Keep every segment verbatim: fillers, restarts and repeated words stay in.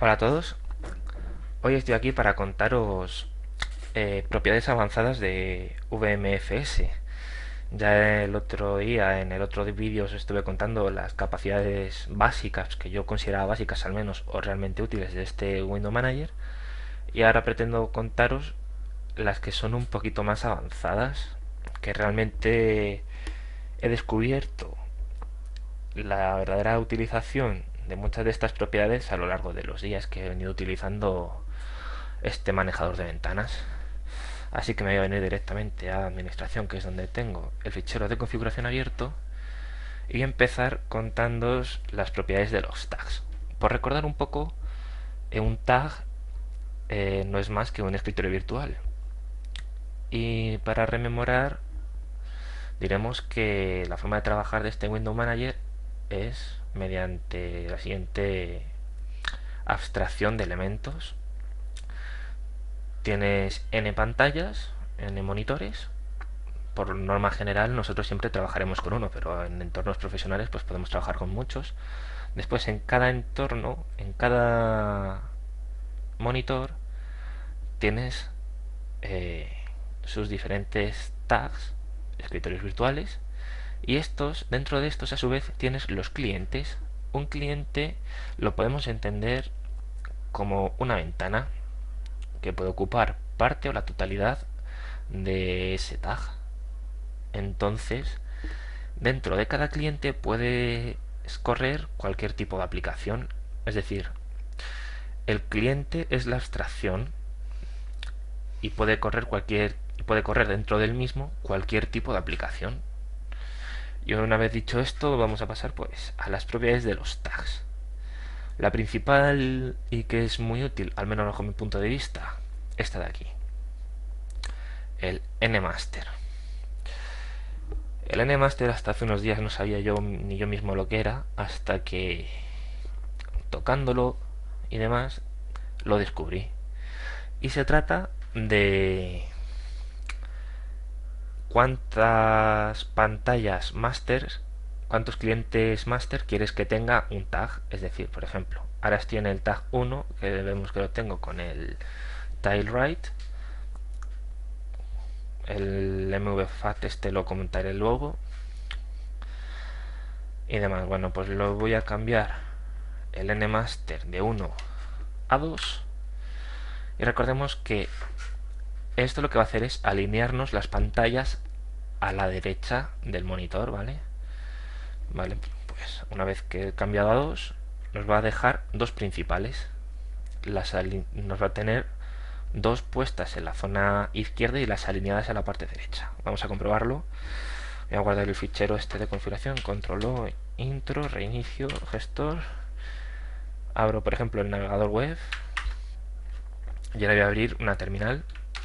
Hola a todos, hoy estoy aquí para contaros eh, propiedades avanzadas de V M F S. Ya el otro día, en el otro vídeo, os estuve contando las capacidades básicas, que yo consideraba básicas al menos, o realmente útiles de este Window Manager, y ahora pretendo contaros las que son un poquito más avanzadas, que realmente he descubierto la verdadera utilización de muchas de estas propiedades a lo largo de los días que he venido utilizando este manejador de ventanas. Así que me voy a venir directamente a administración, que es donde tengo el fichero de configuración abierto, y empezar contándoos las propiedades de los tags. Por recordar un poco, eh, un tag eh, no es más que un escritorio virtual. Y para rememorar, diremos que la forma de trabajar de este Window Manager es mediante la siguiente abstracción de elementos. Tienes n pantallas, n monitores. Por norma general nosotros siempre trabajaremos con uno, pero en entornos profesionales pues podemos trabajar con muchos. Después en cada entorno, en cada monitor, tienes eh, sus diferentes tags, escritorios virtuales, y estos, dentro de estos a su vez tienes los clientes. Un cliente lo podemos entender como una ventana que puede ocupar parte o la totalidad de ese tag. Entonces, dentro de cada cliente puede correr cualquier tipo de aplicación. Es decir, el cliente es la abstracción y puede correr cualquier puede correr dentro del mismo cualquier tipo de aplicación. Y una vez dicho esto, vamos a pasar pues a las propiedades de los tags. La principal y que es muy útil, al menos bajo mi punto de vista, esta de aquí, el nmaster. El nmaster hasta hace unos días no sabía yo ni yo mismo lo que era, hasta que tocándolo y demás lo descubrí. Y se trata de cuántas pantallas master, cuántos clientes master quieres que tenga un tag. Es decir, por ejemplo, ahora estoy en el tag uno, que vemos que lo tengo con el tile right. El mvfat este lo comentaré luego y demás. Bueno, pues lo voy a cambiar el nmaster de uno a dos, y recordemos que esto lo que va a hacer es alinearnos las pantallas a la derecha del monitor, ¿vale? Vale, pues una vez que he cambiado a dos, nos va a dejar dos principales. Las nos va a tener dos puestas en la zona izquierda y las alineadas en la parte derecha. Vamos a comprobarlo. Voy a guardar el fichero este de configuración, control O, intro, reinicio, gestor. Abro, por ejemplo, el navegador web y ahora voy a abrir una terminal.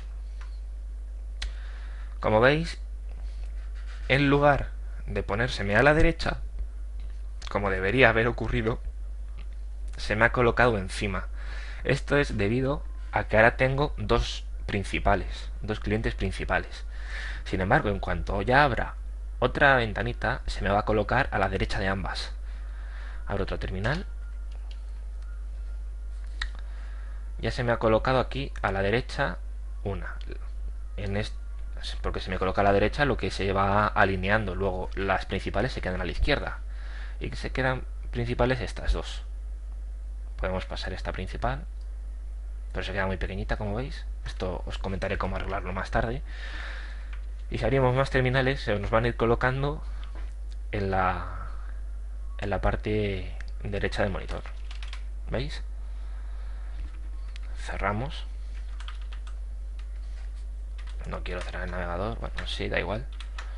Como veis, en lugar de ponérseme a la derecha, como debería haber ocurrido, se me ha colocado encima. Esto es debido a que ahora tengo dos principales, dos clientes principales. Sin embargo, en cuanto ya abra otra ventanita, se me va a colocar a la derecha de ambas. Abro otra terminal. Ya se me ha colocado aquí a la derecha una. En este, porque se me coloca a la derecha lo que se va alineando. Luego las principales se quedan a la izquierda. Y se quedan principales estas dos. Podemos pasar esta principal, pero se queda muy pequeñita, como veis. Esto os comentaré cómo arreglarlo más tarde. Y si abrimos más terminales, se nos van a ir colocando en la en la parte derecha del monitor. ¿Veis? Cerramos. No quiero cerrar el navegador. Bueno, sí, da igual.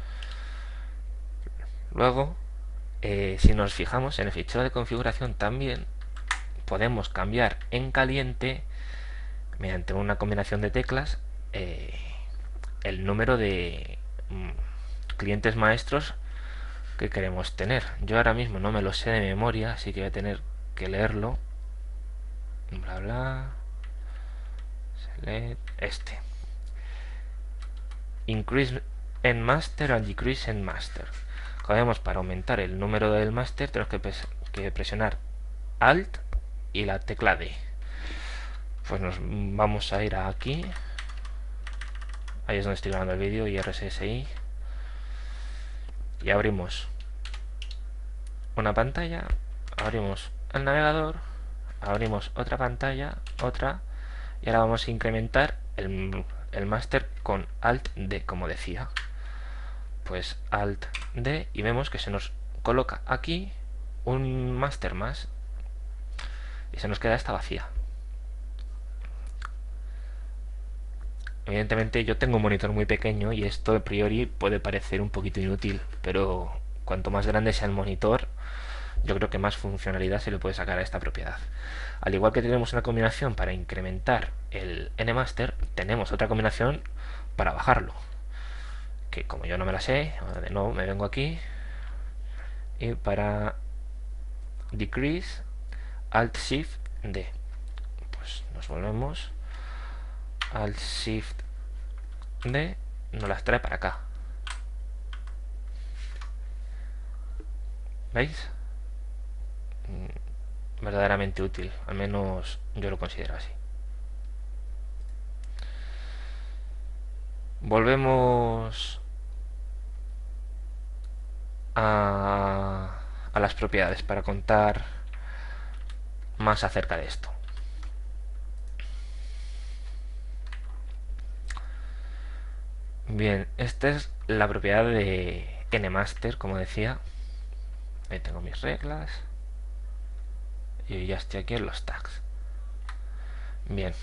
Luego, eh, si nos fijamos en el fichero de configuración, también podemos cambiar en caliente, mediante una combinación de teclas, eh, el número de mm, clientes maestros que queremos tener. Yo ahora mismo no me lo sé de memoria, así que voy a tener que leerlo. Bla bla. Select este. Increase en master and decrease en master. Como vemos, para aumentar el número del master tenemos que, que presionar Alt y la tecla D. Pues nos vamos a ir a aquí. Ahí es donde estoy grabando el vídeo, y R S S I. Y abrimos una pantalla, abrimos el navegador, abrimos otra pantalla, otra, y ahora vamos a incrementar el, el máster con Alt D, como decía. Pues Alt D, y vemos que se nos coloca aquí un máster más y se nos queda esta vacía. Evidentemente yo tengo un monitor muy pequeño y esto a priori puede parecer un poquito inútil, pero cuanto más grande sea el monitor, yo creo que más funcionalidad se le puede sacar a esta propiedad. Al igual que tenemos una combinación para incrementar el nmaster, tenemos otra combinación para bajarlo, que como yo no me la sé, de nuevo me vengo aquí y para decrease Alt Shift D, pues nos volvemos Alt Shift D, nos las trae para acá. ¿Veis? Verdaderamente útil, al menos yo lo considero así. Volvemos a, a las propiedades para contar más acerca de esto. Bien, esta es la propiedad de nmaster, como decía. Ahí tengo mis reglas y ya estoy aquí en los tags. Bien,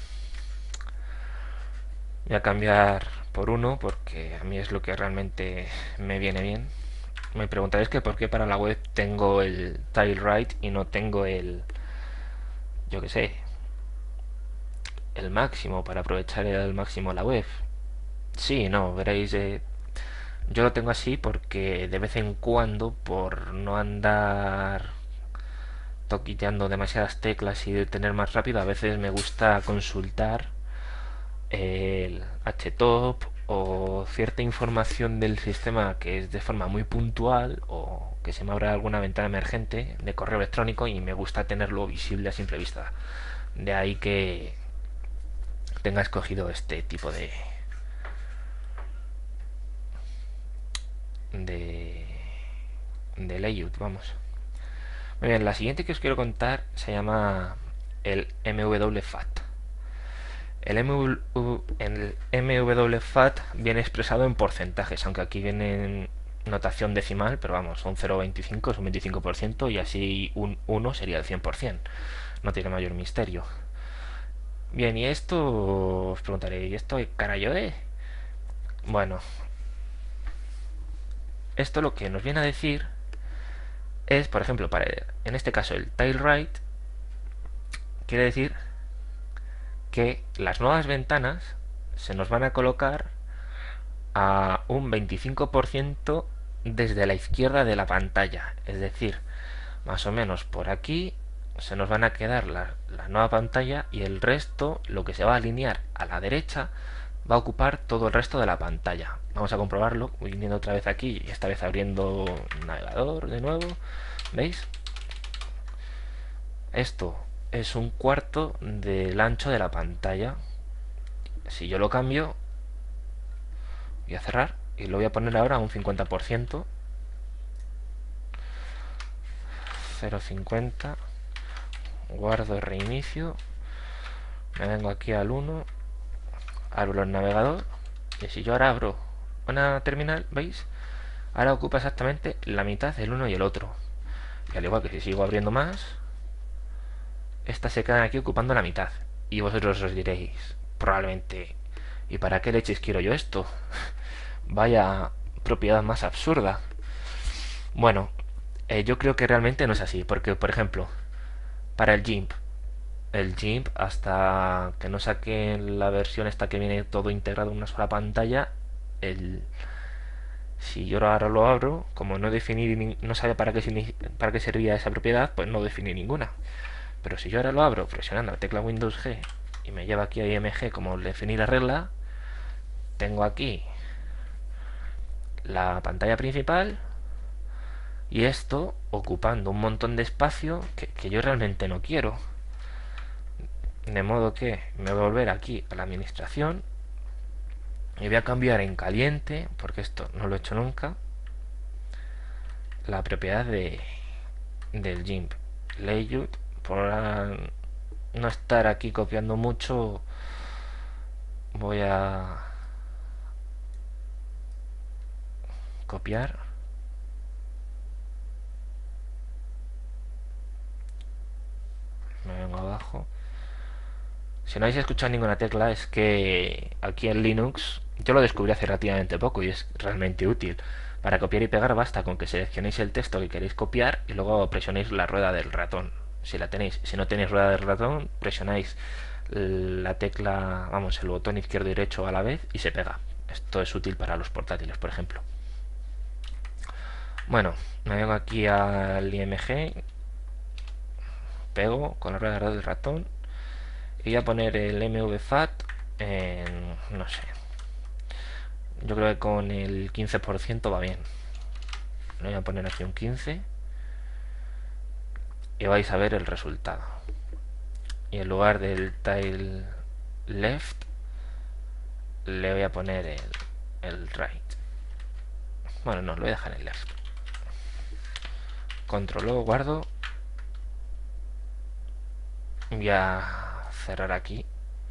voy a cambiar por uno porque a mí es lo que realmente me viene bien. Me preguntaréis que por qué para la web tengo el TileWrite y no tengo el, yo que sé, el máximo, para aprovechar al máximo la web. Sí, no, veréis, eh, yo lo tengo así porque de vez en cuando, por no andar toquiteando demasiadas teclas y de tener más rápido, a veces me gusta consultar el htop o cierta información del sistema que es de forma muy puntual, o que se me abra alguna ventana emergente de correo electrónico y me gusta tenerlo visible a simple vista. De ahí que tenga escogido este tipo de de, de layout, vamos. Muy bien, la siguiente que os quiero contar se llama el mwfat. El, MW, el mwfat viene expresado en porcentajes, aunque aquí viene en notación decimal, pero vamos, son cero coma veinticinco, es un veinticinco por ciento, y así un uno sería el cien por ciento. No tiene mayor misterio. Bien, y esto os preguntaré, ¿y esto qué carajo es? Bueno, esto lo que nos viene a decir es, por ejemplo, para, en este caso el TileWrite, quiere decir que las nuevas ventanas se nos van a colocar a un veinticinco por ciento desde la izquierda de la pantalla, es decir, más o menos por aquí se nos van a quedar la, la nueva pantalla, y el resto, lo que se va a alinear a la derecha, va a ocupar todo el resto de la pantalla. Vamos a comprobarlo viniendo otra vez aquí y esta vez abriendo el navegador de nuevo. ¿Veis? Esto es un cuarto del ancho de la pantalla. Si yo lo cambio, voy a cerrar y lo voy a poner ahora a un cincuenta por ciento. cero coma cincuenta. Guardo, reinicio. Me vengo aquí al uno. Abro el navegador. Y si yo ahora abro una terminal, ¿veis? Ahora ocupa exactamente la mitad del uno y el otro. Y al igual que si sigo abriendo más, estas se quedan aquí ocupando la mitad. Y vosotros os diréis, probablemente, ¿y para qué leches quiero yo esto? Vaya propiedad más absurda. Bueno, eh, yo creo que realmente no es así, porque, por ejemplo, para el GIMP, el GIMP, hasta que no saquen la versión esta que viene todo integrado en una sola pantalla, el, si yo ahora lo abro, como no definí, no sabe para qué, para qué servía esa propiedad, pues no definí ninguna. Pero si yo ahora lo abro presionando la tecla Windows G y me lleva aquí a I M G como definir la regla, tengo aquí la pantalla principal y esto ocupando un montón de espacio que, que yo realmente no quiero. De modo que me voy a volver aquí a la administración y voy a cambiar en caliente, porque esto no lo he hecho nunca, la propiedad de del GIMP layout. Por no estar aquí copiando mucho, voy a copiar, me vengo abajo. Si no habéis escuchado ninguna tecla, es que aquí en Linux yo lo descubrí hace relativamente poco y es realmente útil. Para copiar y pegar basta con que seleccionéis el texto que queréis copiar y luego presionéis la rueda del ratón. Si la tenéis, si no tenéis rueda del ratón, presionáis la tecla, vamos, el botón izquierdo y derecho a la vez y se pega. Esto es útil para los portátiles, por ejemplo. Bueno, me vengo aquí al I M G, pego con la rueda del ratón y voy a poner el M V F A T en, no sé, yo creo que con el quince por ciento va bien. Le voy a poner aquí un quince y vais a ver el resultado. Y en lugar del tile left le voy a poner el, el right. Bueno, no, lo voy a dejar en left. Control O, guardo. Voy a cerrar aquí.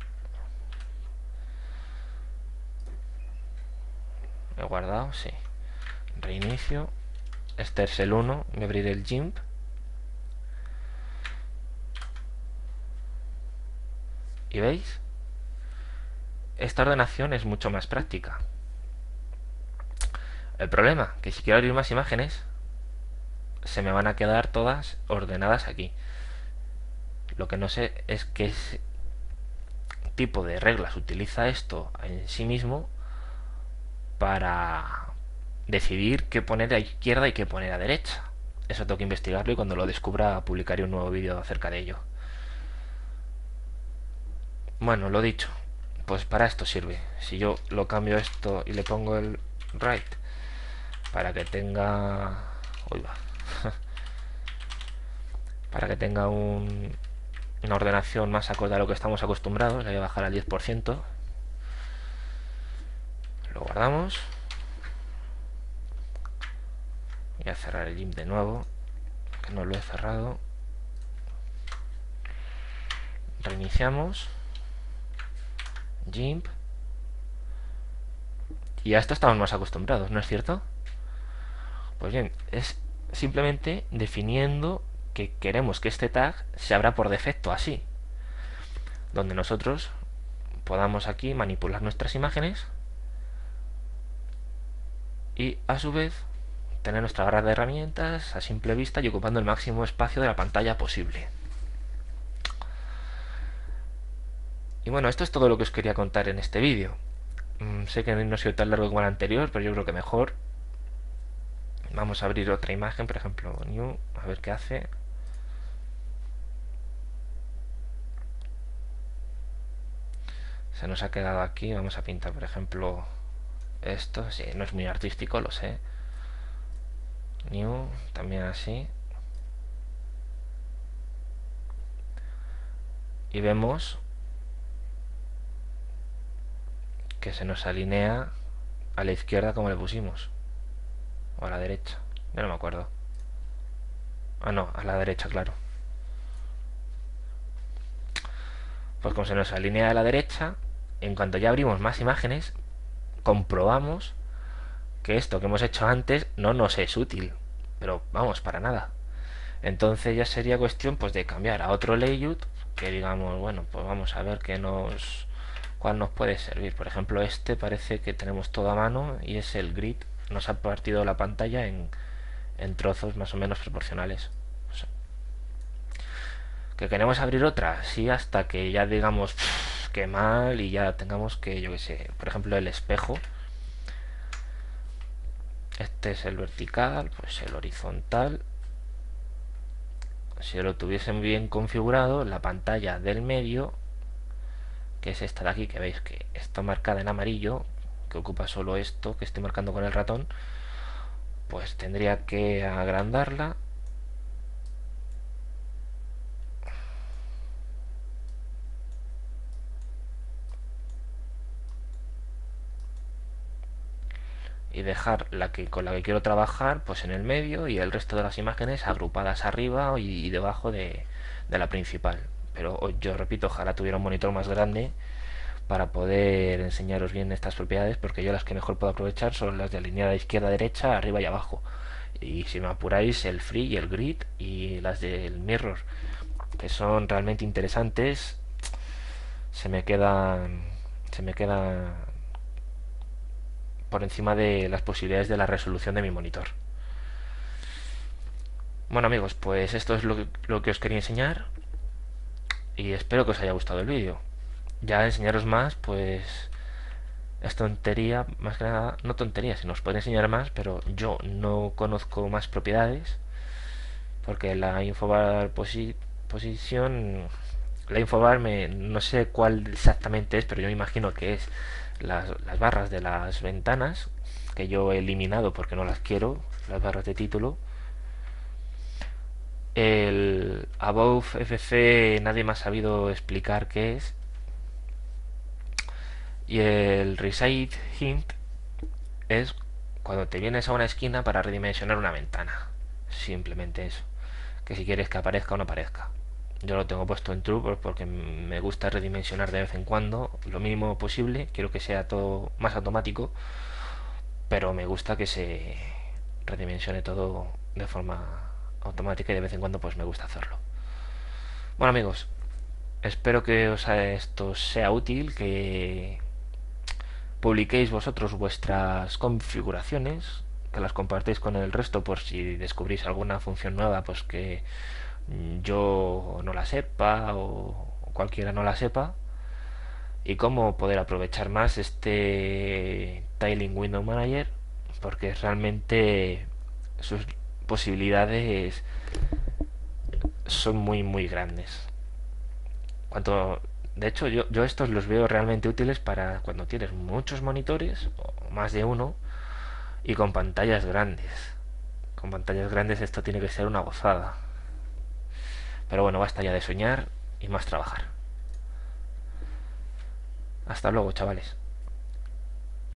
He guardado, sí. Reinicio. Este es el uno. Voy a abrir el GIMP. ¿Y veis? Esta ordenación es mucho más práctica. El problema, que si quiero abrir más imágenes, se me van a quedar todas ordenadas aquí. Lo que no sé es qué tipo de reglas utiliza esto en sí mismo para decidir qué poner a izquierda y qué poner a derecha. Eso tengo que investigarlo y cuando lo descubra publicaré un nuevo vídeo acerca de ello. Bueno, lo dicho, pues para esto sirve. Si yo lo cambio esto y le pongo el right para que tenga... Uy, va. Para que tenga un, una ordenación más acorde a lo que estamos acostumbrados, le voy a bajar al diez por ciento. Lo guardamos. Voy a cerrar el GIMP de nuevo, que no lo he cerrado. Reiniciamos GIMP y a esto estamos más acostumbrados, ¿no es cierto? Pues bien, es simplemente definiendo que queremos que este tag se abra por defecto así, donde nosotros podamos aquí manipular nuestras imágenes y a su vez tener nuestra barra de herramientas a simple vista y ocupando el máximo espacio de la pantalla posible. Y bueno, esto es todo lo que os quería contar en este vídeo. Mm, sé que no ha sido tan largo como el anterior, pero yo creo que mejor. Vamos a abrir otra imagen, por ejemplo, new, a ver qué hace. Se nos ha quedado aquí, vamos a pintar, por ejemplo, esto. Sí, no es muy artístico, lo sé. New, también así. Y vemos que se nos alinea a la izquierda como le pusimos. O a la derecha, ya no me acuerdo. Ah, no, a la derecha, claro. Pues como se nos alinea a la derecha, en cuanto ya abrimos más imágenes, comprobamos que esto que hemos hecho antes no nos es útil. Pero vamos, para nada. Entonces ya sería cuestión pues de cambiar a otro layout que digamos, bueno, pues vamos a ver qué nos cuál nos puede servir. Por ejemplo, este parece que tenemos todo a mano y es el grid. Nos ha partido la pantalla en, en trozos más o menos proporcionales. O sea, que queremos abrir otra, sí, hasta que ya digamos pff, que mal y ya tengamos que, yo que sé, por ejemplo, el espejo. Este es el vertical, pues el horizontal. Si lo tuviesen bien configurado, la pantalla del medio, que es esta de aquí, que veis que está marcada en amarillo, que ocupa solo esto que estoy marcando con el ratón, pues tendría que agrandarla y dejar la que con la que quiero trabajar pues en el medio y el resto de las imágenes agrupadas arriba y, y debajo de, de la principal. Pero yo repito, ojalá tuviera un monitor más grande para poder enseñaros bien estas propiedades, porque yo las que mejor puedo aprovechar son las de alineada izquierda, derecha, arriba y abajo. Y si me apuráis, el free y el grid y las del mirror, que son realmente interesantes, se me quedan se me quedan por encima de las posibilidades de la resolución de mi monitor. Bueno amigos, pues esto es lo que, lo que os quería enseñar y espero que os haya gustado el vídeo. Ya enseñaros más, pues es tontería, más que nada, no tontería, si nos puede enseñar más, pero yo no conozco más propiedades, porque la infobar posi posición, la infobar me, no sé cuál exactamente es, pero yo me imagino que es las, las barras de las ventanas, que yo he eliminado porque no las quiero, las barras de título. El above F C nadie me ha sabido explicar qué es. Y el reside hint es cuando te vienes a una esquina para redimensionar una ventana. Simplemente eso. Que si quieres que aparezca o no aparezca. Yo lo tengo puesto en true porque me gusta redimensionar de vez en cuando lo mínimo posible. Quiero que sea todo más automático, pero me gusta que se redimensione todo de forma automática y de vez en cuando pues me gusta hacerlo. Bueno amigos, espero que os esto sea útil, que publiquéis vosotros vuestras configuraciones, que las compartéis con el resto por si descubrís alguna función nueva pues que yo no la sepa o cualquiera no la sepa, y cómo poder aprovechar más este Tiling Window Manager, porque realmente sus posibilidades son muy muy grandes. Cuanto, de hecho yo, yo estos los veo realmente útiles para cuando tienes muchos monitores o más de uno y con pantallas grandes. Con pantallas grandes esto tiene que ser una gozada. Pero bueno, basta ya de soñar y más trabajar. Hasta luego, chavales.